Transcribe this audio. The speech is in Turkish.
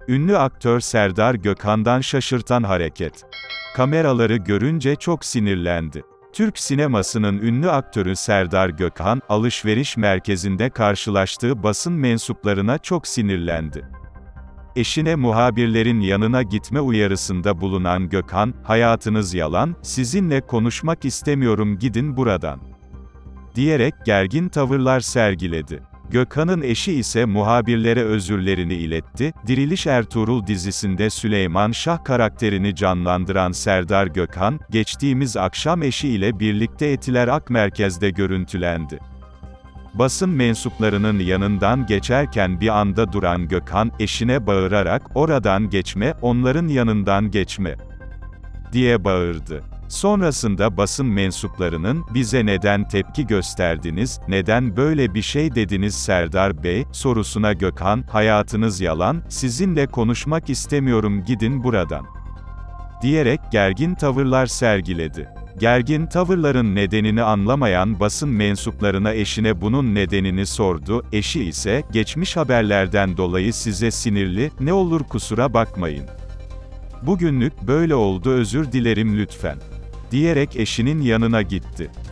Ünlü aktör Serdar Gökhan'dan şaşırtan hareket. Kameraları görünce çok sinirlendi. Türk sinemasının ünlü aktörü Serdar Gökhan, alışveriş merkezinde karşılaştığı basın mensuplarına çok sinirlendi. Eşine muhabirlerin yanına gitme uyarısında bulunan Gökhan, "Hayatınız yalan, sizinle konuşmak istemiyorum, gidin buradan," diyerek gergin tavırlar sergiledi. Gökhan'ın eşi ise muhabirlere özürlerini iletti. Diriliş Ertuğrul dizisinde Süleyman Şah karakterini canlandıran Serdar Gökhan, geçtiğimiz akşam eşi ile birlikte Etiler Akmerkez'de görüntülendi. Basın mensuplarının yanından geçerken bir anda duran Gökhan, eşine bağırarak, "Oradan geçme, onların yanından geçme," diye bağırdı. Sonrasında basın mensuplarının, "Bize neden tepki gösterdiniz, neden böyle bir şey dediniz Serdar Bey," sorusuna Gökhan, "Hayatınız yalan, sizinle konuşmak istemiyorum, gidin buradan," diyerek gergin tavırlar sergiledi. Gergin tavırların nedenini anlamayan basın mensuplarına eşine bunun nedenini sordu. Eşi ise, "Geçmiş haberlerden dolayı size sinirli, ne olur kusura bakmayın. Bugünlük böyle oldu, özür dilerim lütfen," diyerek eşinin yanına gitti.